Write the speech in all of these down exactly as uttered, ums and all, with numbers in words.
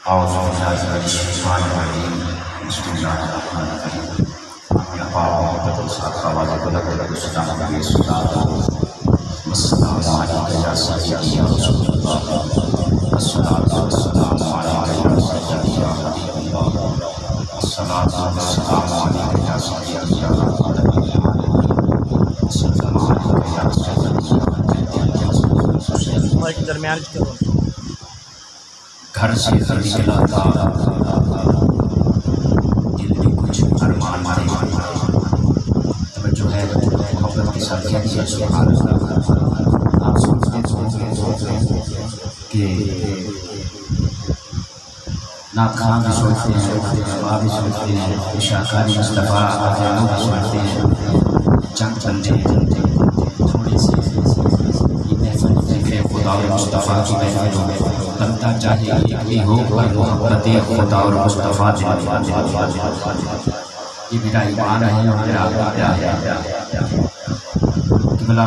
اعوذ باللہ من الشیطان الرجیم بسم اللہ الرحمن الرحیم یا پاک محبت کے ساتھ آواز بلند کر السلام علیکم السلام علیکم یا سیدی یا رسول اللہ الصلاۃ والسلام علیکم یا سیدی یا حبیب اللہ الصلاۃ والسلام علیکم یا سیدی یا رحمت العالمین السلام علیکم یا سیدی مائک درمیان کی کرو گھر سے گھر نکلا تھا دل میں کچھ ارمان تھے توجہ ہے محبت کے ساتھ کیا کیا سبحان اللہ آپ سوچتے سوچتے کہ ناکام بھی سوچتے ہیں دعا بھی سوچتے ہیں شاکاری مصطفیٰ آجانو بھی سوچتے ہیں چند چندے تھوڑی سی یہ محفل ذکر خدا و مصطفیٰ کی محفل میں بنتا چاہیے اتنی ہو پر محبت خدا اور مصطفیٰ یہ میرا ایمان ہے اور میرا عقیدہ ہے قبلہ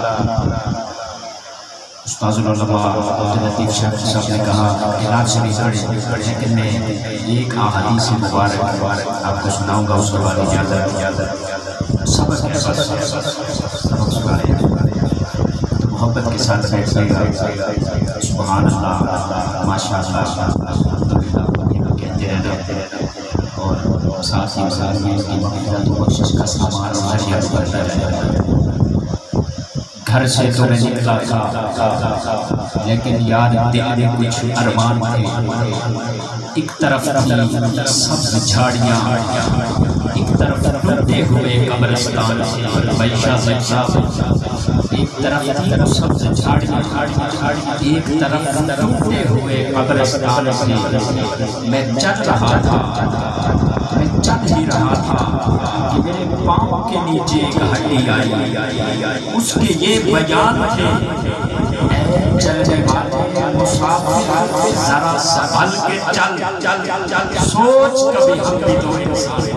استاذ العلماء عبداللطیف شاہ صاحب نے کہا علاج شریف پڑھیں لیکن میں ایک احادیث مبارک آپ کو سناؤں گا اس کے بعد اجازت سبق ہے سبق سنائے تو محبت کے ساتھ بیٹھے گا سبحان اللہ ماشاء اللہ کہتے رہنا اور ساتھ ہی ساتھ میں اس کی مغفرت و بخشش کا سامان مہیا کرتا رہنا گھر سے تو میں نکلا تھا لیکن یاد دل میں کچھ ارمان تھے ایک طرف تھی سبز جھاڑیاں ایک طرف ٹوٹے ہوئے قبرستان سے بیشہ بیشہ ایک طرف تھی سبز جھاڑیاں ایک طرف ٹوٹے ہوئے قبرستان سے میں چل رہا تھا میں چل ہی رہا تھا کہ میرے پاؤں کے نیچے ایک ہڈی آئی اس کے یہ بیان تھے اے چلنے والے مسافر ذرا سنبھل کے چل سوچ کبھی ہم بھی تو انسان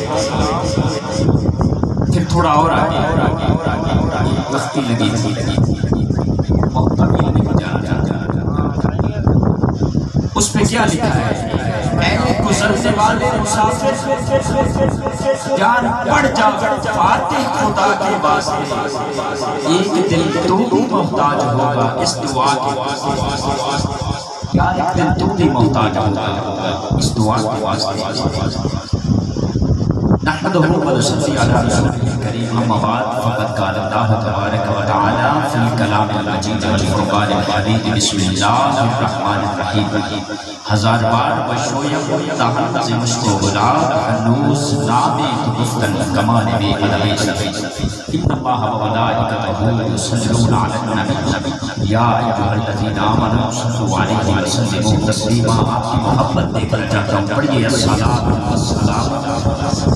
پھر تھوڑا اور آگے وقتی لگی تھی بہت طویل نہیں جانا اس پہ کیا لکھا ہے اے گزرنے والے مسافر جان پڑ جا فاتح خدا کے واسطے ایک دل تو بھی محتاج ہوگا اس دعا کے واسطے یا ایک دل تو بھی محتاج ہوگا اس دعا کے واسطے نحمدہ و نصلی علی رسولہ الکریم اما بعد فقد قال اللہ تبارک و تعالی فی کلام المجید والفرقان الحمید بسم اللہ الرحمن الرحیم ہزار بار بشویم تحت زمشت و بلا حنوز نامی تو گفتن کمان بے قدمی سبی ان اللہ و ملائکتہ یصلون علی النبی یا ایھا الذین آمنوا صلوا علیہ وسلموا تسلیما آپ کی محبت دے کر چاہتا ہوں پڑھیے الصلاۃ والسلام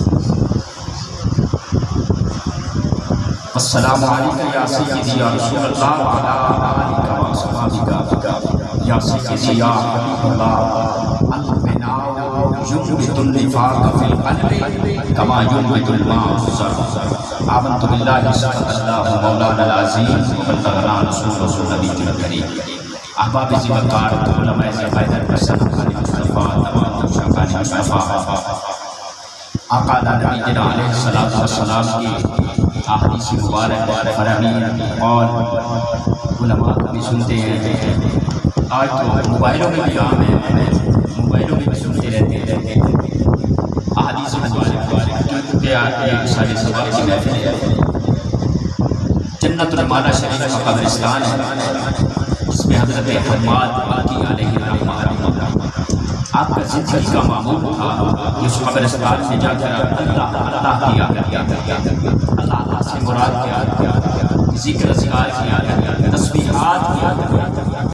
السلام علیکم یا سیدی یا رسول اللہ وعلا آلک و اصحابک یا سیدی یا حبیب اللہ المناء ینبت النفاق فی القلب کما ینبت الماء الزرع آمنت باللہ صدق اللہ مولانا العظیم وبلغنا رسول رسول نبی الکریم احباب زیوکار علماء زیادر پسند مصطفیٰ تمام شاکان مصطفیٰ آقا نبی جنہ علیہ السلام کی احادیث مبارک فرامین اور علماء بھی سنتے ہیں آج تو موبائلوں میں بھی عام ہے موبائلوں میں بھی سنتے رہتے ہیں احادیث مبارک کیونکہ آج سارے سواب کی محفل ہے جنت المالا شریف کا قبرستان ہے اس میں حضرت حماد باقی علیہ الرحمہ آپ کا زندگی کا معمول تھا اس قبرستان میں جا کر اللہ اللہ کیا اللہ اللہ سے مراد کیا ذکر اذکار کیا تسبیحات کیا